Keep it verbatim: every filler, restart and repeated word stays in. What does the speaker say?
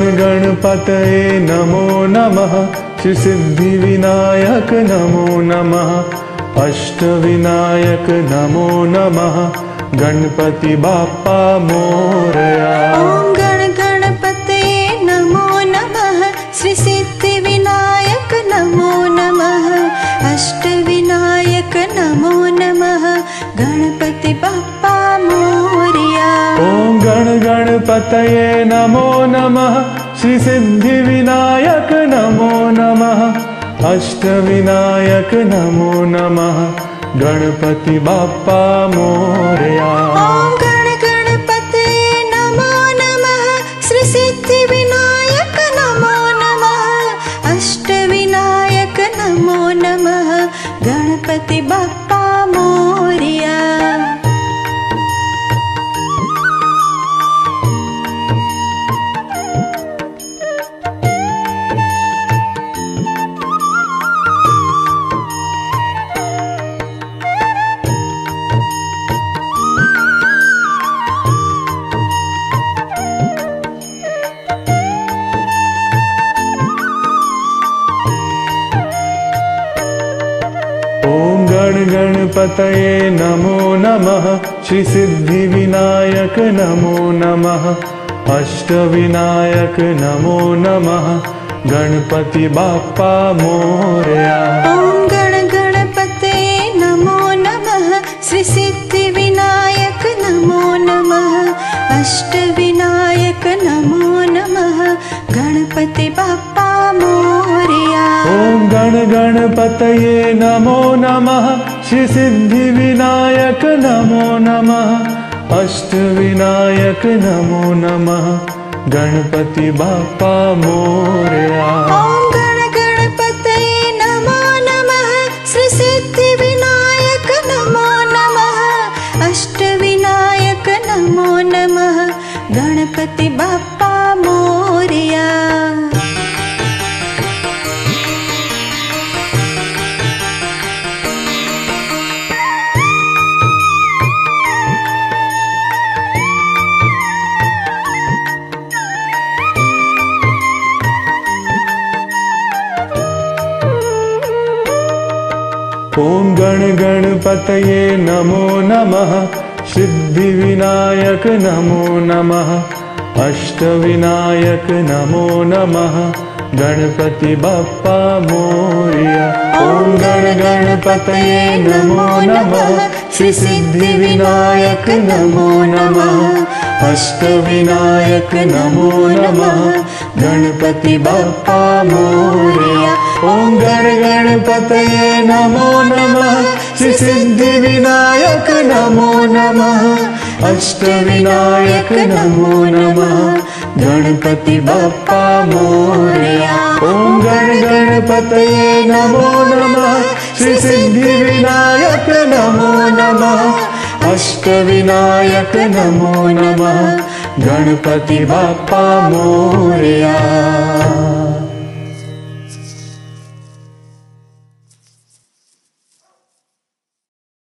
गणपतये नमो नमः। श्री सिद्धिविनायक नमो नमः। अष्टविनायक नमो नमः। गणपति बाप्पा मोरया। ओम गण गणपतये नमो नमः। श्री सिद्धिविनायक नमो नमः। अष्टविनायक नमो नमः। गणपति बाप्पा मोरया। ओम गण गणपतये नमो नमः। श्री सिद्धिविनायक नमो नमः। अष्टविनायक नमो नमः। गणपति बाप्पा मोरया। ओम गण गणपतये नमो नमः। श्री सिद्धिविनायक नमो नमः। अष्टविनायक नमो नमः। गणपति बाप्पा मोरया। ओम गण गणपतये नमो नमः। श्री सिद्धिविनायक नमो नमः। अष्टविनायक नमो नमः। गणपति बाप्पा मोरया। ओम गण गणपतये नमो नमः। श्री सिद्धिविनायक नमो नमः। अष्टविनायक नमो नमः। गणपति बाप्पा मोरया। ओम गण गणपतये नमो नमः। श्री सिद्धिविनायक नमो नमः। अष्टविनायक नमो नमः। गणपति बाप्पा मोरया। ओम गण गणपतये नमो नमः। श्री सिद्धिविनायक नमो नमः। अष्टविनायक नमो नमः। गणपति बाप्पा मोरया। ओम गण गणपतये नमो नमः। सिद्धिविनायक नमो नमः। अष्टविनायक नमो नमः। गणपति बाप्पा मोरया। ओम गण गणपतये नमो नमः। श्री सिद्धिविनायक नमो नमः। अष्टविनायक नमो नमः। गणपति बाप्पा मोरया। ओम गण गणपतये नमो नमः। श्री सिद्धिविनायक नमो नमः। अष्टविनायक नमो नमः। गणपति बाप्पा मोरया। ओम गण गणपतये नमो नमः। श्री सिद्धिविनायक नमो नमः। अष्टविनायक नमो नमः। गणपति बाप्पा मोरया।